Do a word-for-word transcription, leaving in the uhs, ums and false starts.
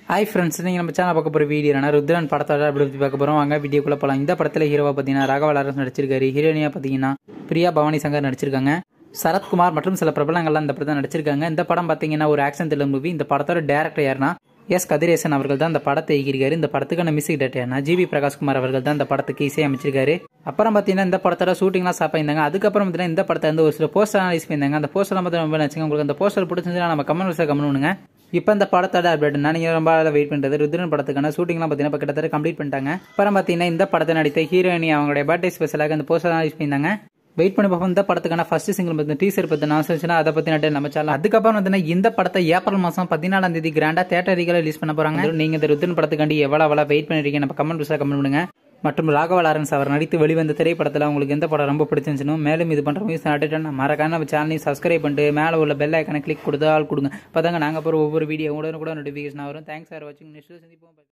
Hi friends, நீங்க நம்ம channel பார்க்க போற வீடியோ என்ன ருத்ரன் படத்தோட அப்படி பார்க்க போறோம். வாங்க வீடியோக்குள்ள போலாம். இந்த படத்துல ஹீரோவா பாத்தீங்கன்னா ராகவா நடிச்சிருக்காரு. ஹீரோயினியா பாத்தீங்கன்னா பிரியா, பவானி, சங்கர் நடிச்சிருக்காங்க. சரத்குமார் மற்றும் சில பிரபலங்கள்லாம் இந்த படத்தை நடிச்சிருக்காங்க. இந்த படம் பாத்தீங்கன்னா ஒரு ஆக்ஷன் த்ரில்லர் மூவி. இந்த படத்தோட டைரக்டர் யாருன்னா எஸ் கதிரேசன் அவர்கள் தான் இந்த படத்தை இயக்கியிருக்காரு. இந்த படத்துக்கான music director G V Prakashkumar அவர்கள் தான் இந்த படத்துக்கு இசை அமைச்சிருக்காரு. அப்புறம் பாத்தீங்கன்னா இந்த படத்தோட ஷூட்டிங்லாம் ஸ்டாப் ஆயிருந்தாங்க. அதுக்கப்புறம் பாத்தீங்கன்னா இந்த படத்தை வந்து ஒரு சில போஸ்டர் ரிலீஸ் பண்ணியிருந்தாங்க. அந்த போஸ்டர் மட்டும் ரொம்ப நினைச்சுங்க. உங்களுக்கு அந்த போஸ்டர் பிடிச்சிருந்தா நம்ம கமெண்ட் பாக்ஸ்ல கமெண்ட் பண்ணுங்க. இப்போ இந்த படத்தோட அப்டேட் நீங்க ரொம்ப வெயிட் பண்றது ருத்ரன் படத்துக்கான ஷூட்டிங்லாம் பாத்தீங்கன்னா கிட்டத்தட்ட கம்ப்ளீட் பண்ணிட்டாங்க. அப்புறம் பாத்தீங்கன்னா இந்த படத்தை நடித்த ஹீரோயினி அவங்களுடைய பர்த்டே ஸ்பெஷலாக அந்த போஸ்டர் ரிலீஸ் பண்ணியிருந்தாங்க. வெயிட் பண்ணி பார்ப்போம். இந்த படத்துக்கான ஃபர்ஸ்ட் சிங்கிள் பத்தி டீசர் பத்தி நான் சொல்லிச்சுன்னா அதை பத்தி நட்டு நம்ம சேனல். அதுக்கப்புறம் வந்து இந்த படத்தை ஏப்ரல் மாசம் பதினாலாம் தேதி கிராண்டா தியேட்டரிக்கல ரிலீஸ் பண்ண போறாங்க. நீங்க இந்த ருத்ரன் படத்துக்காண்டி எவ்வளவு எவ்வளவு வெயிட் பண்ணிருக்கீங்க நம்ம கமெண்ட் பாக்ஸ்ல கமெண்ட் பண்ணுங்க. மற்றும் ராகவா அவர் நடித்து வெளிவந்த திரைப்படத்தில் உங்களுக்கு எந்த படம் ரொம்ப பிடிச்சிருந்துச்சுன்னு மேலும் இது பண்ற மியூஸ் அட்டென்ட் மறக்காம நம்ம சேனலையும் சப்ஸ்கிரைப் பண்ணிட்டு மேலே உள்ள பெல் ஐக்கானை கிளிக் கொடுத்து ஆள் கொடுங்க. அப்பதாங்க நாங்க போற ஒவ்வொரு வீடியோ உடனே கூட நோட்டிபிகேஷன் வரும். தேங்க்ஸ் ஃபார் வாட்சிங். நெக்ஸ்ட் சந்திப்போம்.